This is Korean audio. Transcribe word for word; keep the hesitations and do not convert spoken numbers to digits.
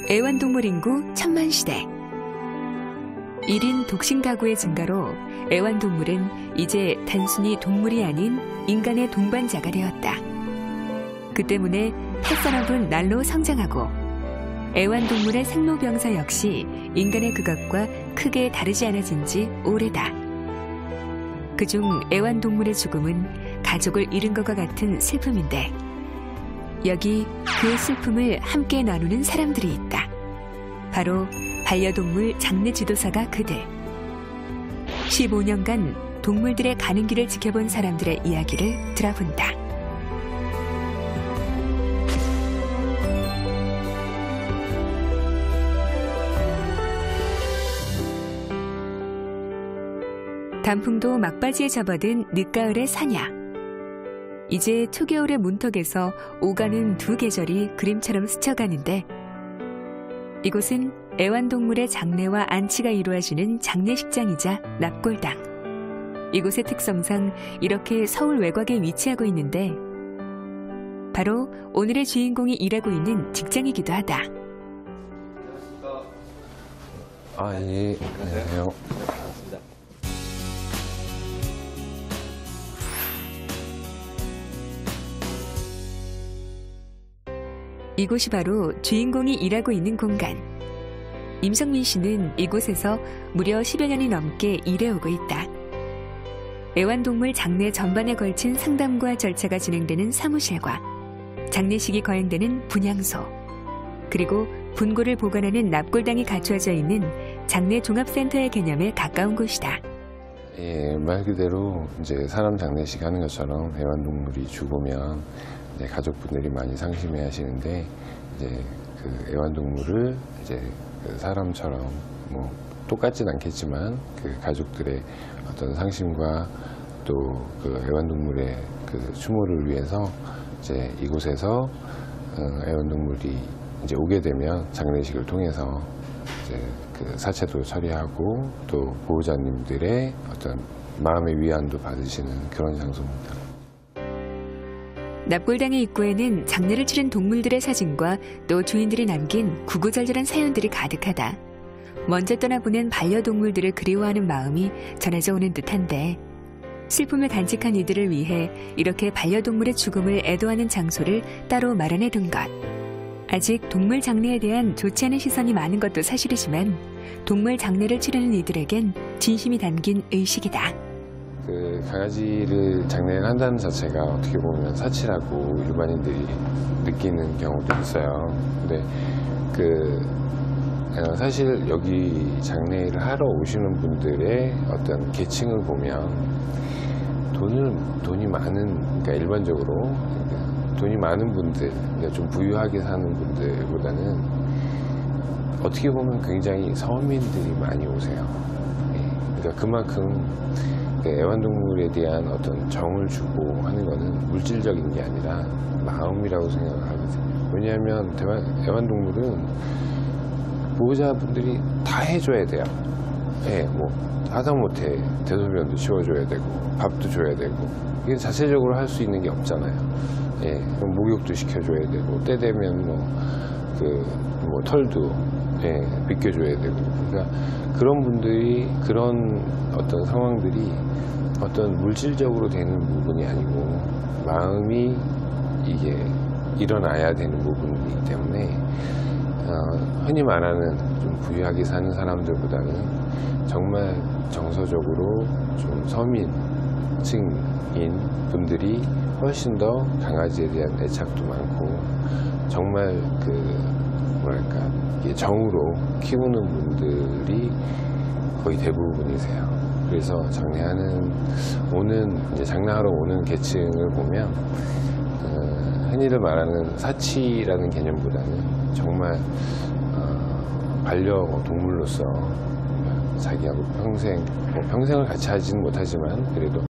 애완동물 인구 천만 시대. 일 인 독신 가구의 증가로 애완동물은 이제 단순히 동물이 아닌 인간의 동반자가 되었다. 그 때문에 펫산업은 날로 성장하고 애완동물의 생로병사 역시 인간의 그것과 크게 다르지 않아진 지 오래다. 그중 애완동물의 죽음은 가족을 잃은 것과 같은 슬픔인데 여기 그 슬픔을 함께 나누는 사람들이 있다. 바로 반려동물 장례 지도사가 그들. 십오 년간 동물들의 가는 길을 지켜본 사람들의 이야기를 들어본다. 단풍도 막바지에 접어든 늦가을의 사냐. 이제 초겨울의 문턱에서 오가는 두 계절이 그림처럼 스쳐가는데 이곳은 애완동물의 장례와 안치가 이루어지는 장례식장이자 납골당. 이곳의 특성상 이렇게 서울 외곽에 위치하고 있는데 바로 오늘의 주인공이 일하고 있는 직장이기도 하다. 아, 예. 안녕하세요. 이곳이 바로 주인공이 일하고 있는 공간. 임성민 씨는 이곳에서 무려 십여 년이 넘게 일해오고 있다. 애완동물 장례 전반에 걸친 상담과 절차가 진행되는 사무실과 장례식이 거행되는 분향소, 그리고 분고를 보관하는 납골당이 갖춰져 있는 장례 종합센터의 개념에 가까운 곳이다. 예, 말 그대로 이제 사람 장례식 하는 것처럼 애완동물이 죽으면 이제 가족분들이 많이 상심해 하시는데 이제 그 애완동물을 이제 그 사람처럼 뭐 똑같진 않겠지만 그 가족들의 어떤 상심과 또 그 애완동물의 그 추모를 위해서 이제 이곳에서 애완동물이 이제 오게 되면 장례식을 통해서 이제 그 사체도 처리하고 또 보호자님들의 어떤 마음의 위안도 받으시는 그런 장소입니다. 납골당의 입구에는 장례를 치른 동물들의 사진과 또 주인들이 남긴 구구절절한 사연들이 가득하다. 먼저 떠나보낸 반려동물들을 그리워하는 마음이 전해져 오는 듯한데 슬픔을 간직한 이들을 위해 이렇게 반려동물의 죽음을 애도하는 장소를 따로 마련해둔 것. 아직 동물 장례에 대한 좋지 않은 시선이 많은 것도 사실이지만 동물 장례를 치르는 이들에겐 진심이 담긴 의식이다. 그 강아지를 장례를 한다는 자체가 어떻게 보면 사치라고 일반인들이 느끼는 경우도 있어요. 근데 그 사실 여기 장례를 하러 오시는 분들의 어떤 계층을 보면 돈을 돈이 많은, 그러니까 일반적으로 돈이 많은 분들, 그러니까 좀 부유하게 사는 분들보다는 어떻게 보면 굉장히 서민들이 많이 오세요. 그러니까 그만큼 애완동물에 대한 어떤 정을 주고 하는 거는 물질적인 게 아니라 마음이라고 생각을 하거든요. 왜냐하면 애완동물은 보호자분들이 다 해줘야 돼요. 예, 뭐 하다못해 대소변도 치워줘야 되고 밥도 줘야 되고 이게 자체적으로 할 수 있는 게 없잖아요. 예, 목욕도 시켜줘야 되고 때 되면 뭐 그 뭐 털도 예, 빗겨줘야 되고 그러니까 그런 분들이 그런 어떤 상황들이 어떤 물질적으로 되는 부분이 아니고 마음이 이게 일어나야 되는 부분이기 때문에 어, 흔히 말하는 좀 부유하게 사는 사람들보다는 정말 정서적으로 좀 서민층인 분들이 훨씬 더 강아지에 대한 애착도 많고 정말 그 뭐랄까 정으로 키우는 분들이 거의 대부분이세요. 그래서 장례하는 오는 이제 장례하러 오는 계층을 보면 어, 흔히들 말하는 사치라는 개념보다는 정말 어, 반려동물로서 자기하고 평생 뭐 평생을 같이 하지는 못하지만 그래도